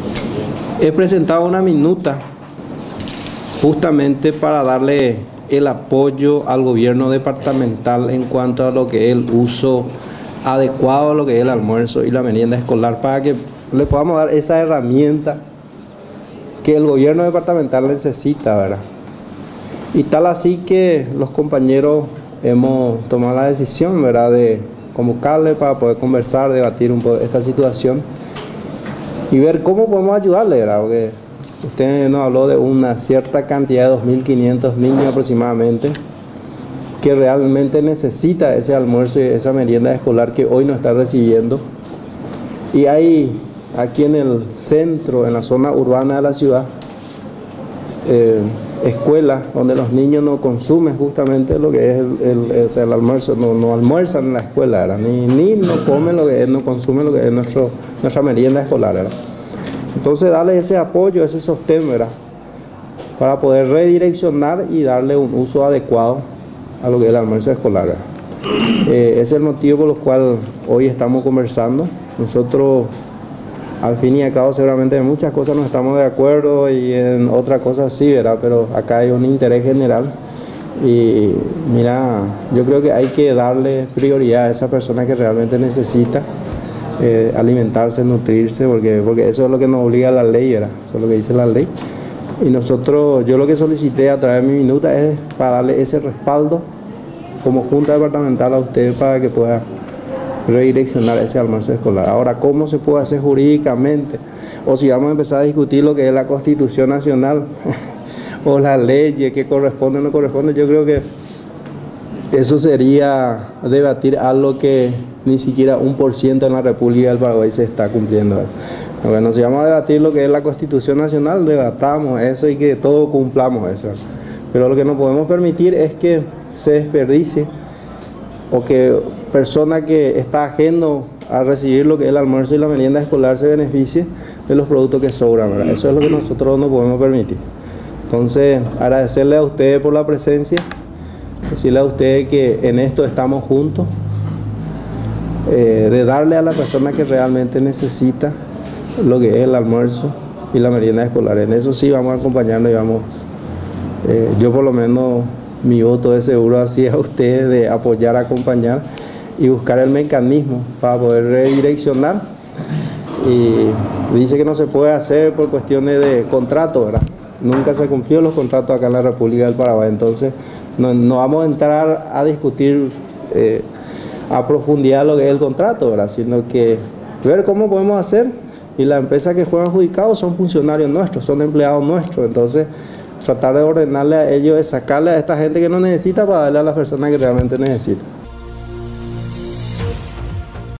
He presentado una minuta justamente para darle el apoyo al gobierno departamental en cuanto a lo que es el uso adecuado a lo que es el almuerzo y la merienda escolar, para que le podamos dar esa herramienta que el gobierno departamental necesita, ¿verdad? Y tal así que los compañeros hemos tomado la decisión, ¿verdad?, de convocarle para poder conversar, debatir un poco esta situación y ver cómo podemos ayudarle, ¿verdad? Porque usted nos habló de una cierta cantidad de 2.500 niños aproximadamente que realmente necesita ese almuerzo y esa merienda escolar que hoy no está recibiendo. Y hay aquí en el centro, en la zona urbana de la ciudad, escuelas donde los niños no consumen justamente lo que es el almuerzo, no almuerzan en la escuela, ¿verdad? Ni no comen lo que es, no consumen lo que es nuestra merienda escolar, ¿verdad? Entonces darle ese apoyo, ese sostén, ¿verdad?, para poder redireccionar y darle un uso adecuado a lo que es el almuerzo escolar, ¿verdad? Ese es el motivo por el cual hoy estamos conversando. Nosotros, al fin y al cabo, seguramente en muchas cosas no estamos de acuerdo y en otras cosas sí, ¿verdad? Pero acá hay un interés general y mira, yo creo que hay que darle prioridad a esa persona que realmente necesita alimentarse, nutrirse, porque eso es lo que nos obliga la ley, ¿verdad? Eso es lo que dice la ley. Y nosotros, yo lo que solicité a través de mi minuta es para darle ese respaldo como Junta Departamental a usted para que pueda redireccionar ese almuerzo escolar. Ahora, ¿cómo se puede hacer jurídicamente? O si vamos a empezar a discutir lo que es la Constitución Nacional o las leyes que corresponden o no corresponden, yo creo que eso sería debatir algo que ni siquiera 1% en la República del Paraguay se está cumpliendo. Bueno, si vamos a debatir lo que es la Constitución Nacional, debatamos eso y que todos cumplamos eso. Pero lo que no podemos permitir es que se desperdicie o que persona que está ajeno a recibir lo que es el almuerzo y la merienda escolar se beneficie de los productos que sobran, ¿verdad? Eso es lo que nosotros no podemos permitir. Entonces, agradecerle a ustedes por la presencia, decirle a ustedes que en esto estamos juntos, de darle a la persona que realmente necesita lo que es el almuerzo y la merienda escolar. En eso sí vamos a acompañarnos y vamos, yo por lo menos mi voto es seguro así a ustedes de apoyar, acompañar y buscar el mecanismo para poder redireccionar. Y dice que no se puede hacer por cuestiones de contrato, ¿verdad? Nunca se cumplió los contratos acá en la República del Paraguay, entonces no vamos a entrar a discutir a profundidad lo que es el contrato, ¿verdad?, sino que ver cómo podemos hacer. Y las empresas que juegan adjudicados son funcionarios nuestros, son empleados nuestros, entonces tratar de ordenarle a ellos, de sacarle a esta gente que no necesita para darle a las personas que realmente necesitan.